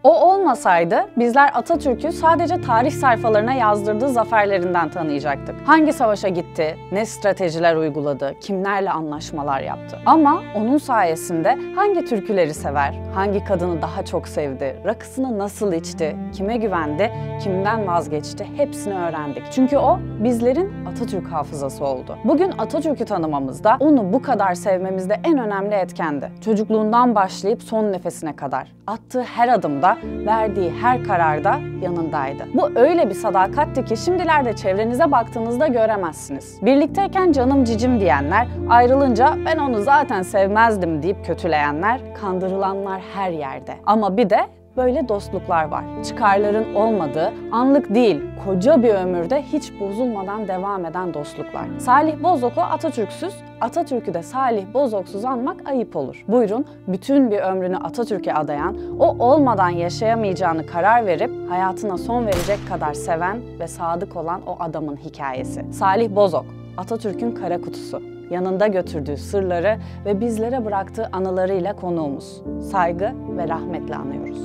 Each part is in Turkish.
O olmasaydı bizler Atatürk'ü sadece tarih sayfalarına yazdırdığı zaferlerinden tanıyacaktık. Hangi savaşa gitti, ne stratejiler uyguladı, kimlerle anlaşmalar yaptı. Ama onun sayesinde hangi türküleri sever, hangi kadını daha çok sevdi, rakısını nasıl içti, kime güvendi, kimden vazgeçti hepsini öğrendik. Çünkü o bizlerin Atatürk hafızası oldu. Bugün Atatürk'ü tanımamızda, onu bu kadar sevmemizde en önemli etkendi. Çocukluğundan başlayıp son nefesine kadar, attığı her adımda, verdiği her kararda yanındaydı. Bu öyle bir sadakatti ki şimdilerde çevrenize baktığınızda göremezsiniz. Birlikteyken canım cicim diyenler, ayrılınca ben onu zaten sevmezdim deyip kötüleyenler, kandırılanlar her yerde. Ama bir de böyle dostluklar var. Çıkarların olmadığı, anlık değil, koca bir ömürde hiç bozulmadan devam eden dostluklar. Salih Bozok'u Atatürk'süz, Atatürk'ü de Salih Bozok'suz anmak ayıp olur. Buyurun, bütün bir ömrünü Atatürk'e adayan, o olmadan yaşayamayacağını karar verip hayatına son verecek kadar seven ve sadık olan o adamın hikayesi. Salih Bozok, Atatürk'ün kara kutusu. Yanında götürdüğü sırları ve bizlere bıraktığı anılarıyla konuğumuz. Saygı ve rahmetle anıyoruz.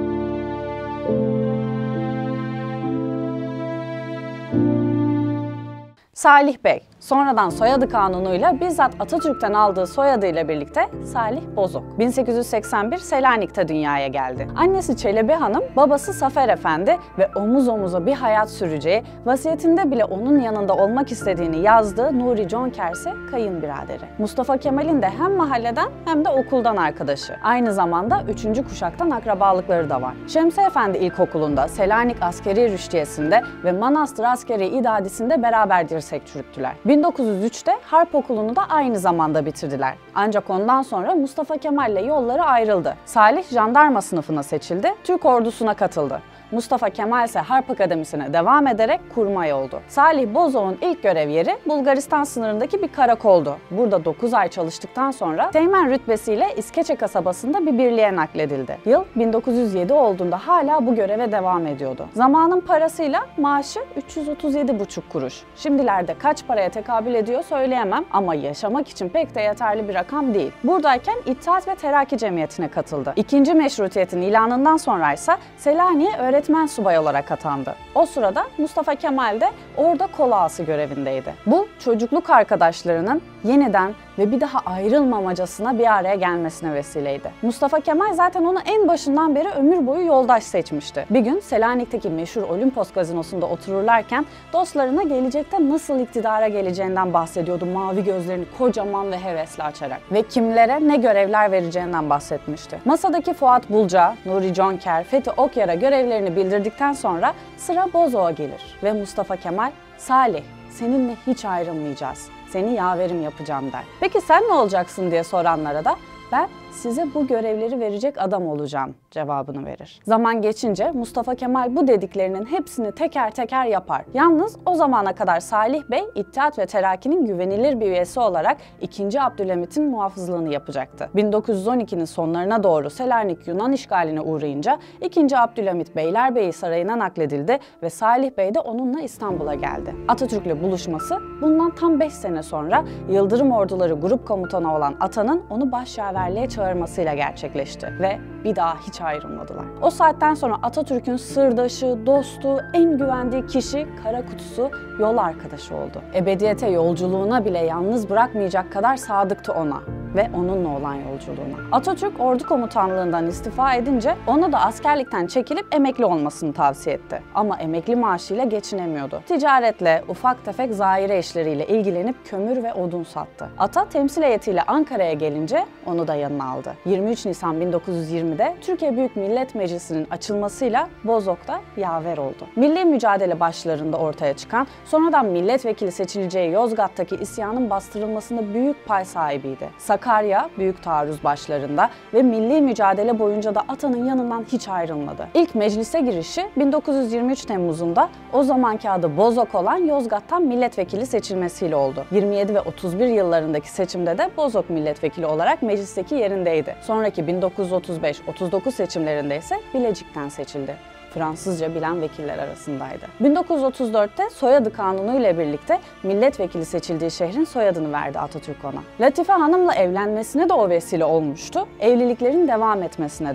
Salih Bey, sonradan soyadı kanunuyla bizzat Atatürk'ten aldığı soyadıyla birlikte Salih Bozok. 1881 Selanik'te dünyaya geldi. Annesi Çelebi Hanım, babası Zafer Efendi ve omuz omuza bir hayat süreceği, vasiyetinde bile onun yanında olmak istediğini yazdığı Nuri Conkerse kayınbiraderi. Mustafa Kemal'in de hem mahalleden hem de okuldan arkadaşı. Aynı zamanda 3. kuşaktan akrabalıkları da var. Şemsi Efendi İlkokulu'nda, Selanik Askeri Rüştiyesi'nde ve Manastır Askeri İdadisi'nde beraber dirsek çürüttüler. 1903'te Harp Okulu'nu da aynı zamanda bitirdiler. Ancak ondan sonra Mustafa Kemal'le yolları ayrıldı. Salih jandarma sınıfına seçildi, Türk ordusuna katıldı. Mustafa Kemal ise Harp Akademisi'ne devam ederek kurmay oldu. Salih Bozok'un ilk görev yeri Bulgaristan sınırındaki bir karakoldu. Burada 9 ay çalıştıktan sonra teğmen rütbesiyle İskeçe kasabasında bir birliğe nakledildi. Yıl 1907 olduğunda hala bu göreve devam ediyordu. Zamanın parasıyla maaşı 337,5 kuruş. Şimdilerde kaç paraya tekabül ediyor söyleyemem ama yaşamak için pek de yeterli bir rakam değil. Buradayken İttihat ve Terakki Cemiyeti'ne katıldı. İkinci Meşrutiyet'in ilanından sonra ise Selanik'e öğretmen subay olarak atandı. O sırada Mustafa Kemal de orada kol ağası görevindeydi. Bu çocukluk arkadaşlarının yeniden ve bir daha ayrılmamacasına bir araya gelmesine vesileydi. Mustafa Kemal zaten onu en başından beri ömür boyu yoldaş seçmişti. Bir gün Selanik'teki meşhur Olimpos gazinosunda otururlarken dostlarına gelecekte nasıl iktidara geleceğinden bahsediyordu, mavi gözlerini kocaman ve hevesli açarak. Ve kimlere ne görevler vereceğinden bahsetmişti. Masadaki Fuat Bulca, Nuri Conker, Fethi Okyar'a görevlerini bildirdikten sonra sıra Bozok'a gelir ve Mustafa Kemal, "Salih, seninle hiç ayrılmayacağız. Seni yaverim yapacağım" der. Peki sen ne olacaksın diye soranlara da ben size bu görevleri verecek adam olacağım cevabını verir. Zaman geçince Mustafa Kemal bu dediklerinin hepsini teker teker yapar. Yalnız o zamana kadar Salih Bey İttihat ve Terakki'nin güvenilir bir üyesi olarak 2. Abdülhamit'in muhafızlığını yapacaktı. 1912'nin sonlarına doğru Selanik Yunan işgaline uğrayınca 2. Abdülhamit Beylerbeyi Sarayı'na nakledildi ve Salih Bey de onunla İstanbul'a geldi. Atatürk'le buluşması bundan tam 5 sene sonra Yıldırım Orduları Grup Komutanı olan Atan'ın onu başyaverliğe çağırmasıyla gerçekleşti ve bir daha hiç ayrılmadılar. O saatten sonra Atatürk'ün sırdaşı, dostu, en güvendiği kişi, kara kutusu, yol arkadaşı oldu. Ebediyete yolculuğuna bile yalnız bırakmayacak kadar sadıktı ona ve onunla olan yolculuğuna. Atatürk ordu komutanlığından istifa edince ona da askerlikten çekilip emekli olmasını tavsiye etti. Ama emekli maaşıyla geçinemiyordu. Ticaretle, ufak tefek zaire işleriyle ilgilenip kömür ve odun sattı. Ata temsil heyetiyle Ankara'ya gelince onu da yanına aldı. 23 Nisan 1920'de Türkiye Büyük Millet Meclisi'nin açılmasıyla Bozok da yaver oldu. Milli mücadele başlarında ortaya çıkan, sonradan milletvekili seçileceği Yozgat'taki isyanın bastırılmasında büyük pay sahibiydi. Sakarya büyük taarruz başlarında ve milli mücadele boyunca da Atan'ın yanından hiç ayrılmadı. İlk meclise girişi 1923 Temmuz'unda o zamanki adı Bozok olan Yozgat'tan milletvekili seçilmesiyle oldu. 27 ve 31 yıllarındaki seçimde de Bozok milletvekili olarak meclisteki yerindeydi. Sonraki 1935-39 seçimlerinde ise Bilecik'ten seçildi. Fransızca bilen vekiller arasındaydı. 1934'te soyadı kanunu ile birlikte milletvekili seçildiği şehrin soyadını verdi Atatürk ona. Latife Hanım'la evlenmesine de o vesile olmuştu, evliliklerin devam etmesine de.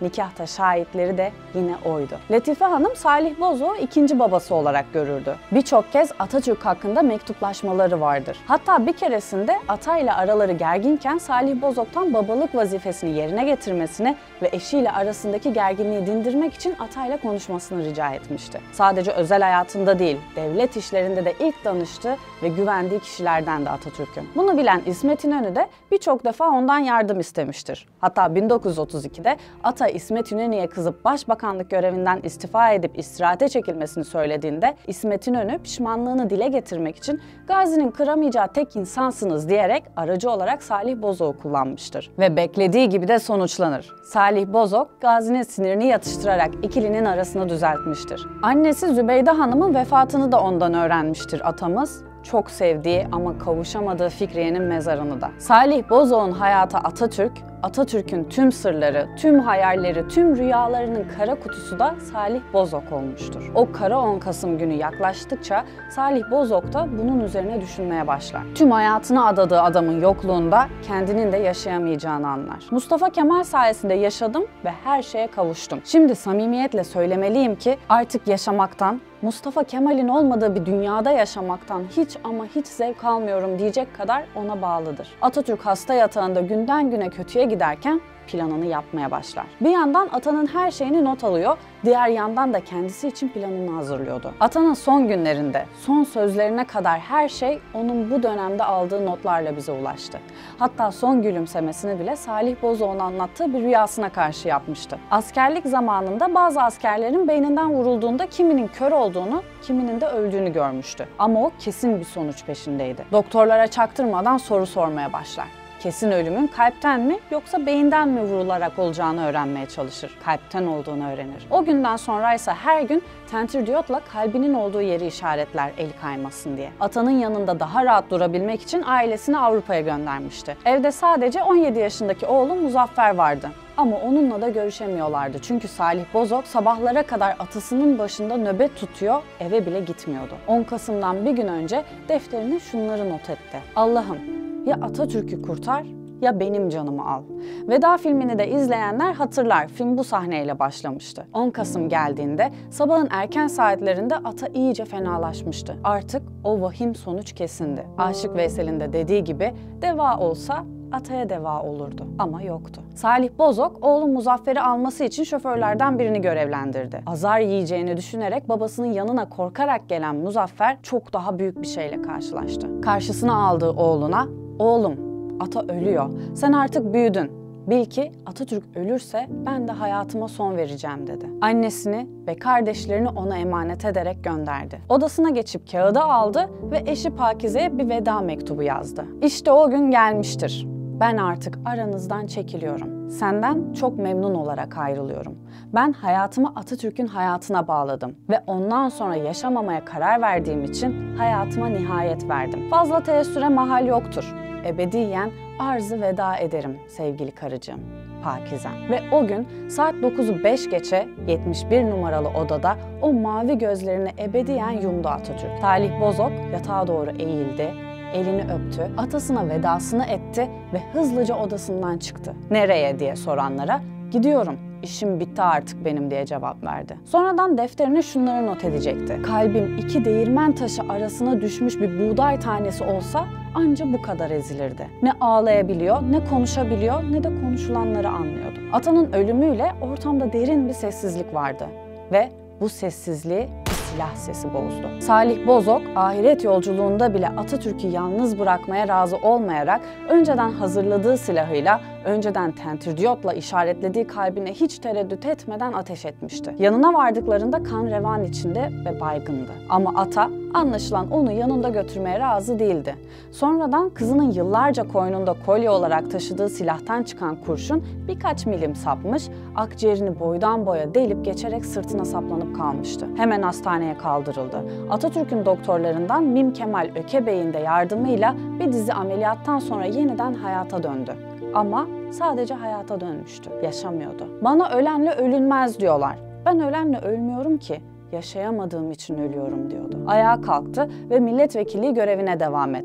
nikahta şahitleri de yine oydu. Latife Hanım Salih Bozok'u ikinci babası olarak görürdü. Birçok kez Atatürk hakkında mektuplaşmaları vardır. Hatta bir keresinde Ata ile araları gerginken Salih Bozok'tan babalık vazifesini yerine getirmesini ve eşiyle arasındaki gerginliği dindirmek için Ata ile konuşmasını rica etmişti. Sadece özel hayatında değil, devlet işlerinde de ilk danıştığı ve güvendiği kişilerden de Atatürk'ün. Bunu bilen İsmet İnönü de birçok defa ondan yardım istemiştir. Hatta 1932'de Ata İsmet İnönü'ye kızıp başbakanlık görevinden istifa edip istirahate çekilmesini söylediğinde İsmet İnönü pişmanlığını dile getirmek için Gazi'nin kıramayacağı tek insansınız diyerek aracı olarak Salih Bozok'u kullanmıştır. Ve beklediği gibi de sonuçlanır. Salih Bozok, Gazi'nin sinirini yatıştırarak ikilinin arasını düzeltmiştir. Annesi Zübeyde Hanım'ın vefatını da ondan öğrenmiştir atamız. Çok sevdiği ama kavuşamadığı Fikriye'nin mezarını da. Salih Bozok'un hayatı Atatürk, Atatürk'ün tüm sırları, tüm hayalleri, tüm rüyalarının kara kutusu da Salih Bozok olmuştur. O kara 10 Kasım günü yaklaştıkça Salih Bozok da bunun üzerine düşünmeye başlar. Tüm hayatını adadığı adamın yokluğunda kendinin de yaşayamayacağını anlar. Mustafa Kemal sayesinde yaşadım ve her şeye kavuştum. Şimdi samimiyetle söylemeliyim ki artık yaşamaktan, Mustafa Kemal'in olmadığı bir dünyada yaşamaktan hiç ama hiç zevk almıyorum diyecek kadar ona bağlıdır. Atatürk hasta yatağında günden güne kötüye giderken planını yapmaya başlar. Bir yandan Ata'nın her şeyini not alıyor, diğer yandan da kendisi için planını hazırlıyordu. Ata'nın son günlerinde, son sözlerine kadar her şey onun bu dönemde aldığı notlarla bize ulaştı. Hatta son gülümsemesini bile Salih Bozok'un anlattığı bir rüyasına karşı yapmıştı. Askerlik zamanında bazı askerlerin beyninden vurulduğunda kiminin kör olduğunu, kiminin de öldüğünü görmüştü. Ama o kesin bir sonuç peşindeydi. Doktorlara çaktırmadan soru sormaya başlar. Kesin ölümün kalpten mi yoksa beyinden mi vurularak olacağını öğrenmeye çalışır. Kalpten olduğunu öğrenir. O günden sonra ise her gün tentürdiyotla kalbinin olduğu yeri işaretler eli kaymasın diye. Ata'nın yanında daha rahat durabilmek için ailesini Avrupa'ya göndermişti. Evde sadece 17 yaşındaki oğlu Muzaffer vardı. Ama onunla da görüşemiyorlardı. Çünkü Salih Bozok sabahlara kadar atasının başında nöbet tutuyor, eve bile gitmiyordu. 10 Kasım'dan bir gün önce defterine şunları not etti. Allah'ım, ya Atatürk'ü kurtar ya benim canımı al. Veda filmini de izleyenler hatırlar. Film bu sahneyle başlamıştı. 10 Kasım geldiğinde sabahın erken saatlerinde Ata iyice fenalaşmıştı. Artık o vahim sonuç kesindi. Aşık Veysel'in de dediği gibi deva olsa Ata'ya deva olurdu ama yoktu. Salih Bozok oğlu Muzaffer'i alması için şoförlerden birini görevlendirdi. Azar yiyeceğini düşünerek babasının yanına korkarak gelen Muzaffer çok daha büyük bir şeyle karşılaştı. Karşısına aldığı oğluna, "Oğlum, Ata ölüyor. Sen artık büyüdün. Bil ki Atatürk ölürse ben de hayatıma son vereceğim" dedi. Annesini ve kardeşlerini ona emanet ederek gönderdi. Odasına geçip kağıdı aldı ve eşi Pakize'ye bir veda mektubu yazdı. İşte o gün gelmiştir. Ben artık aranızdan çekiliyorum. Senden çok memnun olarak ayrılıyorum. Ben hayatımı Atatürk'ün hayatına bağladım ve ondan sonra yaşamamaya karar verdiğim için hayatıma nihayet verdim. Fazla teessüre mahal yoktur. Ebediyen arzı veda ederim sevgili karıcığım, Pakizem. Ve o gün saat 9'u 5 geçe 71 numaralı odada o mavi gözlerini ebediyen yumdu Atatürk. Salih Bozok yatağa doğru eğildi, elini öptü, atasına vedasını etti ve hızlıca odasından çıktı. "Nereye?" diye soranlara "Gidiyorum, işim bitti artık benim" diye cevap verdi. Sonradan defterine şunları not edecekti. "Kalbim iki değirmen taşı arasına düşmüş bir buğday tanesi olsa anca bu kadar ezilirdi. Ne ağlayabiliyor, ne konuşabiliyor, ne de konuşulanları anlıyordu." Atanın ölümüyle ortamda derin bir sessizlik vardı ve bu sessizliği silah sesi bozdu. Salih Bozok, ahiret yolculuğunda bile Atatürk'ü yalnız bırakmaya razı olmayarak önceden hazırladığı silahıyla, önceden tentürdiyotla işaretlediği kalbine hiç tereddüt etmeden ateş etmişti. Yanına vardıklarında kan revan içinde ve baygındı. Ama Ata anlaşılan onu yanında götürmeye razı değildi. Sonradan kızının yıllarca koynunda kolye olarak taşıdığı silahtan çıkan kurşun birkaç milim sapmış, akciğerini boydan boya delip geçerek sırtına saplanıp kalmıştı. Hemen hastaneye kaldırıldı. Atatürk'ün doktorlarından Mim Kemal Ökebey'in de yardımıyla bir dizi ameliyattan sonra yeniden hayata döndü. Ama sadece hayata dönmüştü, yaşamıyordu. "Bana ölenle ölünmez diyorlar. Ben ölenle ölmüyorum ki. Yaşayamadığım için ölüyorum" diyordu. Ayağa kalktı ve milletvekilliği görevine devam etti.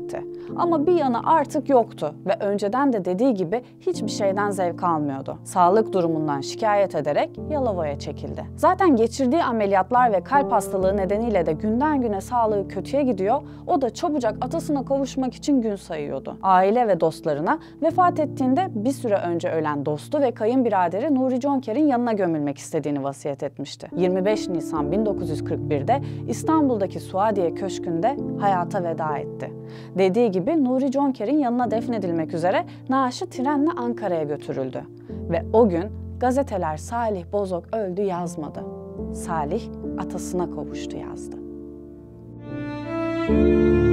Ama bir yanı artık yoktu ve önceden de dediği gibi hiçbir şeyden zevk almıyordu. Sağlık durumundan şikayet ederek Yalova'ya çekildi. Zaten geçirdiği ameliyatlar ve kalp hastalığı nedeniyle de günden güne sağlığı kötüye gidiyor. O da çabucak atasına kavuşmak için gün sayıyordu. Aile ve dostlarına vefat ettiğinde bir süre önce ölen dostu ve kayınbiraderi Nuri Jonker'in yanına gömülmek istediğini vasiyet etmişti. 25 Nisan 1941'de İstanbul'daki Suadiye Köşkü'nde hayata veda etti. Dediği gibi Nuri Jonker'in yanına defnedilmek üzere naaşı trenle Ankara'ya götürüldü. Ve o gün gazeteler Salih Bozok öldü yazmadı. Salih atasına kavuştu yazdı.